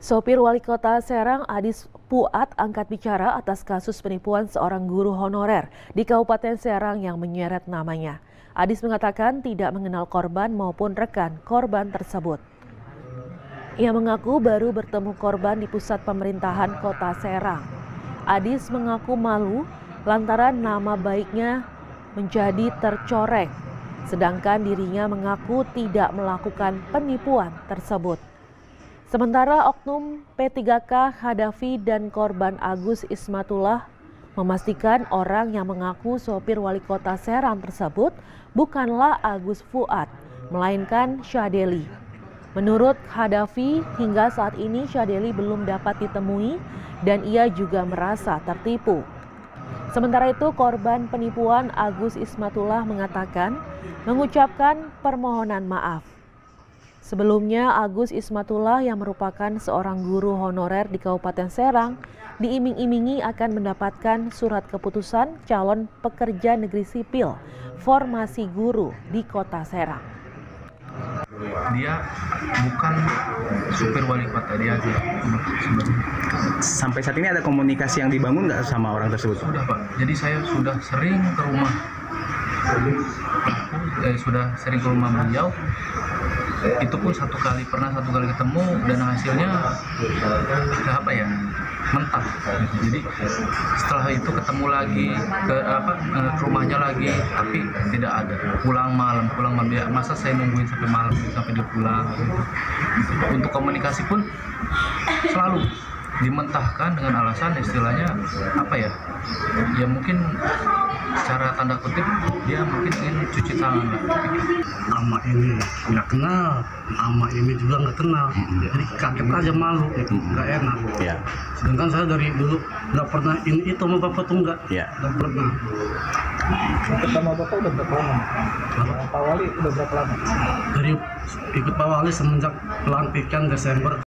Sopir Wali Kota Serang Adis Puat angkat bicara atas kasus penipuan seorang guru honorer di Kabupaten Serang yang menyeret namanya. Adis mengatakan tidak mengenal korban maupun rekan korban tersebut. Ia mengaku baru bertemu korban di pusat pemerintahan Kota Serang. Adis mengaku malu lantaran nama baiknya menjadi tercoreng, sedangkan dirinya mengaku tidak melakukan penipuan tersebut. Sementara oknum P3K Hadafi dan korban Agus Ismatullah memastikan orang yang mengaku sopir wali kota Serang tersebut bukanlah Agus Fuad, melainkan Syadeli. Menurut Hadafi, hingga saat ini Syadeli belum dapat ditemui dan ia juga merasa tertipu. Sementara itu, korban penipuan Agus Ismatullah mengucapkan permohonan maaf. Sebelumnya, Agus Ismatullah yang merupakan seorang guru honorer di Kabupaten Serang diiming-imingi akan mendapatkan surat keputusan calon pekerja negeri sipil formasi guru di Kota Serang. Dia bukan supir wali kota, dia aja. Sampai saat ini ada komunikasi yang dibangun nggak sama orang tersebut? Sudah, Pak. Jadi saya sudah sering ke rumah. Beliau. Itu pun pernah satu kali ketemu dan hasilnya mentah. Jadi setelah itu ketemu lagi ke rumahnya lagi, tapi tidak ada. Pulang malam. Masa saya nungguin sampai malam sampai dia pulang. Untuk komunikasi pun selalu dimentahkan dengan alasan istilahnya ya mungkin secara tanda kutip dia mungkin ingin cuci tangan lah. Nama ini nggak kenal, nama ini juga nggak kenal, jadi kaget aja, malu, nggak enak. Ya. Sedangkan saya dari dulu nggak pernah ini itu sama bapak tuh nggak pernah. Sama bapak udah berapa lama? Pak Wali udah berapa lama? Dari ikut Pak Wali semenjak pelantikan Desember